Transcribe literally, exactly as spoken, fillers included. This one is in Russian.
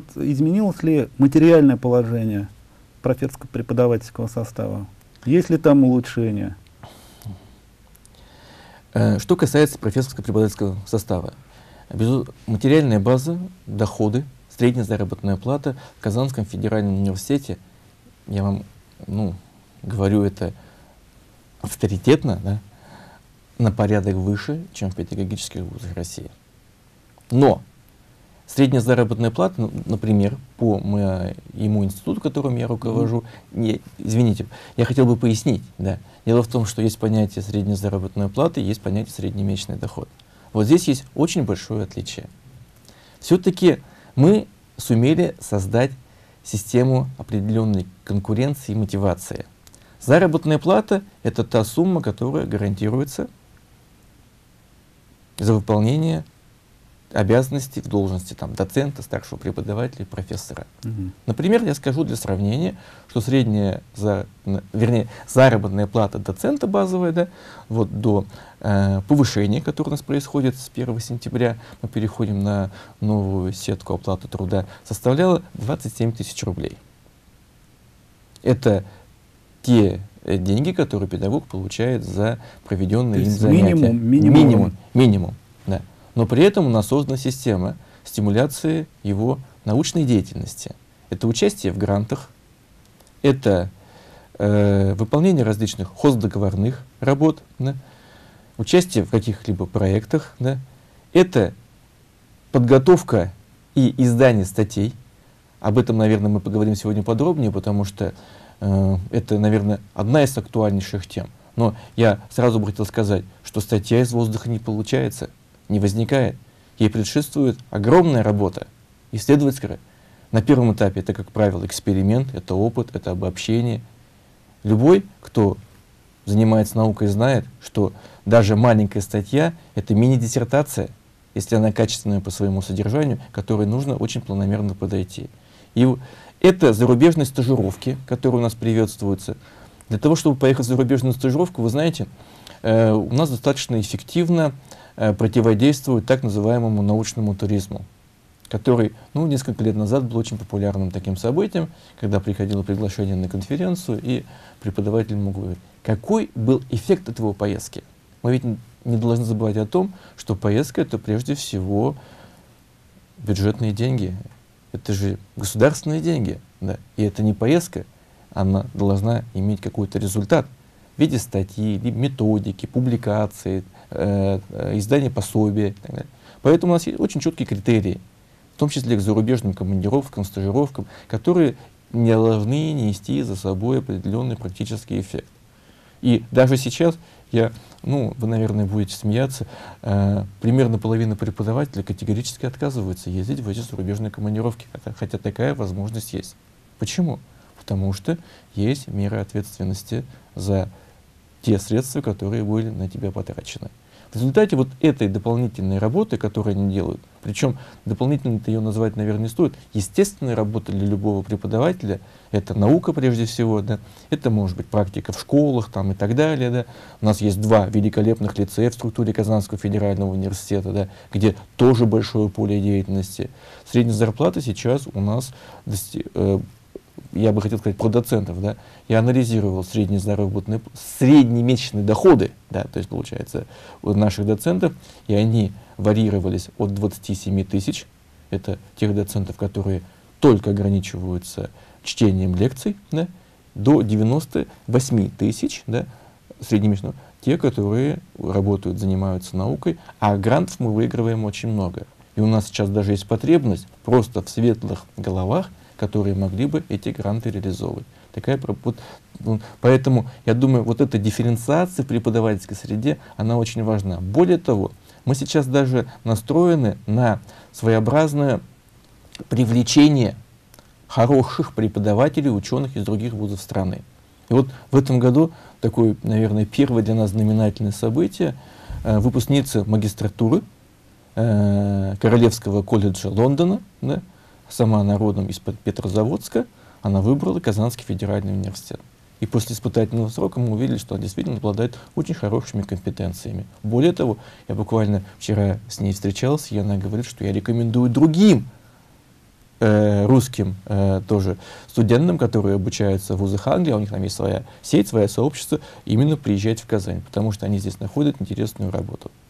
изменилось ли материальное положение профессорско-преподавательского состава? Есть ли там улучшения? Что касается профессорско-преподавательского состава, материальная база, доходы, средняя заработная плата в Казанском федеральном университете, я вам ну, говорю это авторитетно, да, на порядок выше, чем в педагогических вузах России. Но средняя заработная плата, например, по моему институту, которым я руковожу, не, извините, я хотел бы пояснить. Да. Дело в том, что есть понятие средняя заработная плата, есть понятие среднемесячный доход. Вот здесь есть очень большое отличие. Все-таки мы сумели создать систему определенной конкуренции и мотивации. Заработная плата — это та сумма, которая гарантируется за выполнение обязанностей в должности там, доцента, старшего преподавателя, профессора. Угу. Например, я скажу для сравнения, что средняя, за, вернее, заработная плата доцента базовая, да, вот до э, повышения, которое у нас происходит с первого сентября, мы переходим на новую сетку оплаты труда, составляла двадцать семь тысяч рублей. Это те э, деньги, которые педагог получает за проведенные им занятия. Минимум, минимум. Минимум, минимум, да. Но при этом у нас создана система стимуляции его научной деятельности. Это участие в грантах, это э, выполнение различных хоздоговорных работ, да, участие в каких-либо проектах, да, это подготовка и издание статей. Об этом, наверное, мы поговорим сегодня подробнее, потому что э, это, наверное, одна из актуальнейших тем. Но я сразу бы хотел сказать, что статья из воздуха не получается, не возникает. Ей предшествует огромная работа, исследовательская. На первом этапе это, как правило, эксперимент, это опыт, это обобщение. Любой, кто занимается наукой, знает, что даже маленькая статья — это мини-диссертация, если она качественная по своему содержанию, к которой нужно очень планомерно подойти. И это зарубежные стажировки, которые у нас приветствуются. Для того, чтобы поехать в зарубежную стажировку, вы знаете, э, у нас достаточно эффективно э, противодействует так называемому научному туризму, который ну, несколько лет назад был очень популярным таким событием, когда приходило приглашение на конференцию, и преподаватель мог говорить, какой был эффект этого поездки. Мы ведь не должны забывать о том, что поездка — это прежде всего бюджетные деньги. Это же государственные деньги. Да? И это не поездка, она должна иметь какой-то результат в виде статьи, методики, публикации, э, э, издания пособия и так далее. Поэтому у нас есть очень четкие критерии, в том числе к зарубежным командировкам, стажировкам, которые не должны нести за собой определенный практический эффект. И даже сейчас, я, ну, вы, наверное, будете смеяться, э, примерно половина преподавателей категорически отказываются ездить в эти зарубежные командировки, хотя, хотя такая возможность есть. Почему? Потому что есть меры ответственности за те средства, которые были на тебя потрачены. В результате вот этой дополнительной работы, которую они делают, причем дополнительно-то ее назвать, наверное, не стоит, естественная работа для любого преподавателя, это наука прежде всего, да, это может быть практика в школах там, и так далее. Да. У нас есть два великолепных лицея в структуре Казанского федерального университета, да, где тоже большое поле деятельности. Средняя зарплата сейчас у нас, э, я бы хотел сказать про доцентов, да, я анализировал средние заработные, среднемесячные доходы, да, то есть получается у наших доцентов, и они варьировались от двадцати семи тысяч, это тех доцентов, которые только ограничиваются чтением лекций, да, до девяноста восьми тысяч, да, среднемесячного, те, которые работают, занимаются наукой, а грантов мы выигрываем очень много. И у нас сейчас даже есть потребность просто в светлых головах, которые могли бы эти гранты реализовывать. Такая, вот, поэтому, я думаю, вот эта дифференциация в преподавательской среде, она очень важна. Более того, мы сейчас даже настроены на своеобразное привлечение хороших преподавателей, ученых из других вузов страны. И вот в этом году такое, наверное, первое для нас знаменательное событие. Э, выпускница магистратуры э, Королевского колледжа Лондона, да, сама она родом из-под Петрозаводска, она выбрала Казанский федеральный университет. И после испытательного срока мы увидели, что она действительно обладает очень хорошими компетенциями. Более того, я буквально вчера с ней встречался, и она говорит, что я рекомендую другим э, русским э, тоже студентам, которые обучаются в вузах Англии, а у них там есть своя сеть, свое сообщество, именно приезжать в Казань, потому что они здесь находят интересную работу.